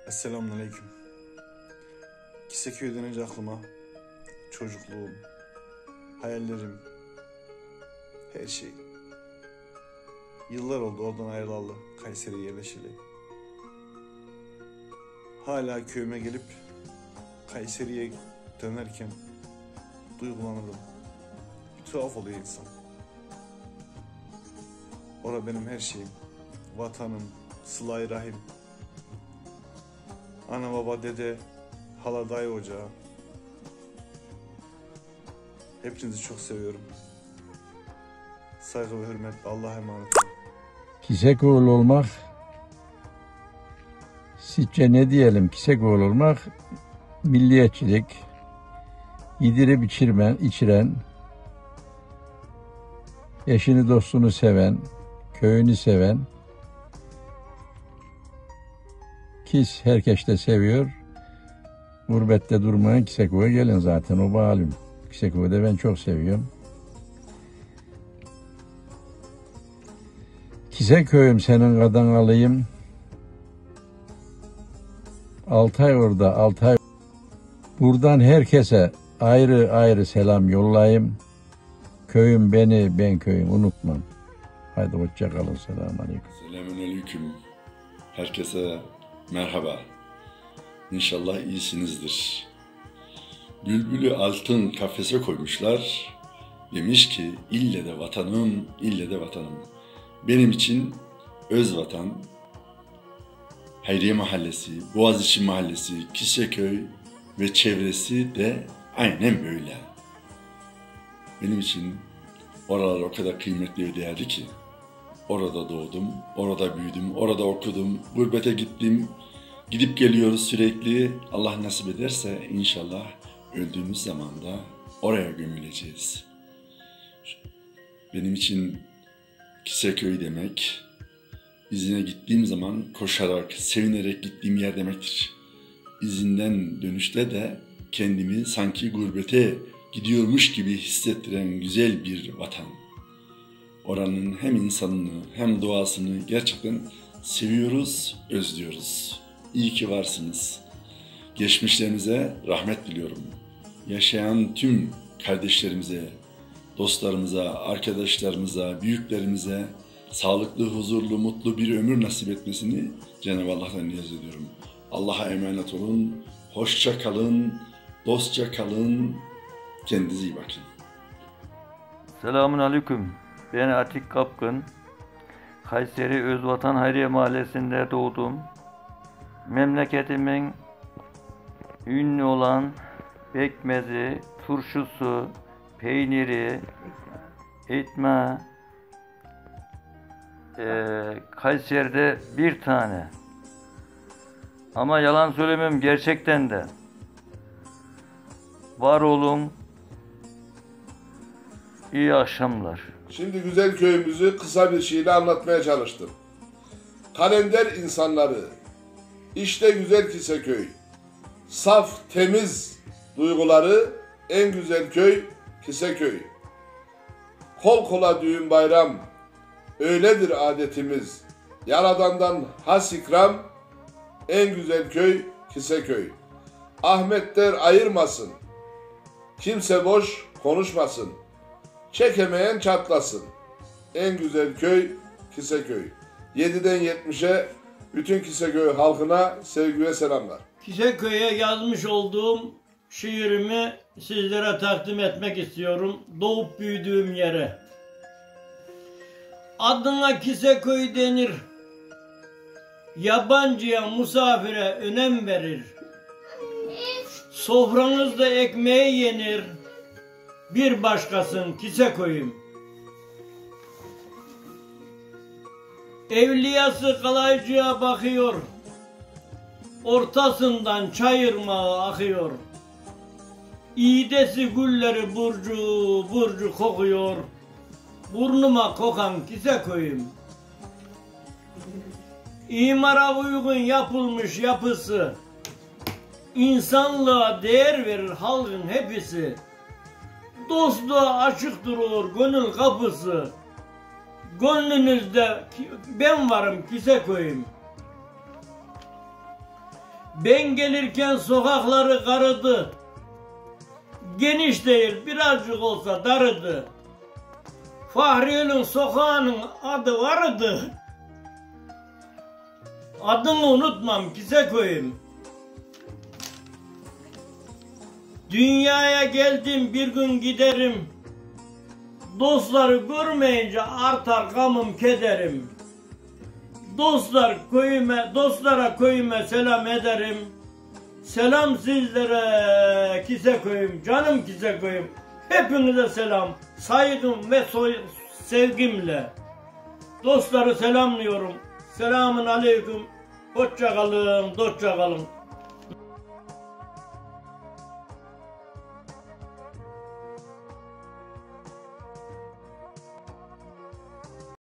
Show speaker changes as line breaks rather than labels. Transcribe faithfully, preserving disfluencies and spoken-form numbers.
Selamünaleyküm. Kiseköy denince aklıma çocukluğum, hayallerim, her şey. Yıllar oldu oradan ayrılalı, Kayseri'ye yerleşeli. Hala köyüme gelip Kayseri'ye dönerken duygulanırım. Bir tuhaf oluyor insan. Orada benim her şeyim, vatanım, sıla-i rahim. Ana baba, dede, hala dayı ocağı. Hepinizi çok seviyorum. Saygı ve hürmetle Allah'a emanet olun.
Kisekoğlu olmak, sizce ne diyelim? Kisekoğlu olmak, milliyetçilik, yedirip içirmen, içiren, eşini dostunu seven, köyünü seven, Kis herkes de seviyor. Gurbette durmayan Kisekoy'a gelin zaten, o malum. Kisekoy'u da ben çok seviyorum. Kiseköy'üm senin kadan alayım. Altay orada, Altay. Buradan herkese ayrı ayrı selam yollayayım. Köyüm beni, ben köyüm unutmam. Haydi hoşça kalın, selamun aleyküm.
Selamünaleyküm. Herkese merhaba. İnşallah iyisinizdir. Bülbülü altın kafese koymuşlar. Demiş ki ille de vatanım, ille de vatanım. Benim için öz vatan, Hayriye Mahallesi, Boğaziçi Mahallesi, Kiseköy ve çevresi de aynen böyle. Benim için oralar o kadar kıymetli ve değerli ki. Orada doğdum, orada büyüdüm, orada okudum, gurbete gittim. Gidip geliyoruz sürekli. Allah nasip ederse inşallah öldüğümüz zaman da oraya gömüleceğiz. Benim için Kiseköy demek, izine gittiğim zaman koşarak, sevinerek gittiğim yer demektir. İzinden dönüşte de kendimi sanki gurbete gidiyormuş gibi hissettiren güzel bir vatan. Oranın hem insanını hem doğasını gerçekten seviyoruz, özlüyoruz. İyi ki varsınız. Geçmişlerinize rahmet diliyorum. Yaşayan tüm kardeşlerimize, dostlarımıza, arkadaşlarımıza, büyüklerimize sağlıklı, huzurlu, mutlu bir ömür nasip etmesini Cenab-ı Allah'tan niyaz ediyorum. Allah'a emanet olun, hoşça kalın, dostça kalın, kendinize iyi bakın.
Selamünaleyküm. Ben Atik Kapkın. Kayseri Özvatan Hayriye Mahallesi'nde doğdum. Memleketimin ünlü olan pekmezi, turşusu, peyniri, etme, e, Kayseri'de bir tane. Ama yalan söylemem, gerçekten de. Var olun. İyi akşamlar.
Şimdi güzel köyümüzü kısa bir şeyle anlatmaya çalıştım. Kalender insanları, işte güzel Kiseköy. Saf, temiz duyguları, en güzel köy Kiseköy. Kol kola düğün bayram, öyledir adetimiz. Yaradan'dan has ikram, en güzel köy Kiseköy. Ahmet der ayırmasın, kimse boş konuşmasın. Çekemeyen çatlasın. En güzel köy Kiseköy. yediden yetmişe bütün Kiseköy halkına sevgi ve selamlar.
Kiseköy'e yazmış olduğum şiirimi sizlere takdim etmek istiyorum. Doğup büyüdüğüm yere. Adına Kiseköy denir. Yabancıya, misafire önem verir. Sofranızda ekmeği yenir. Bir başkasın Kisekoy'um. Evliyası kalaycıya bakıyor. Ortasından çayırmağı akıyor. İğdesi gülleri burcu burcu kokuyor. Burnuma kokan Kisekoy'um. İmara uygun yapılmış yapısı. İnsanlığa değer verir halkın hepsi. Dostluğa açık durur gönül kapısı. Gönlünüzde ben varım Kisekoy'um. Ben gelirken sokakları karıdı. Geniş değil, birazcık olsa darıdı. Fahriye'nin sokağının adı vardı. Adını unutmam, Kiseköy'üm. Dünyaya geldim, bir gün giderim. Dostları görmeyince artar gamım, kederim. Dostlar köyüme, dostlara köyüme selam ederim. Selam sizlere Kiseköy'üm, canım Kiseköy'üm. Hepinize selam, saygım ve soy, sevgimle. Dostları selamlıyorum. Selamun aleyküm. Hoşça kalın, dostça kalın.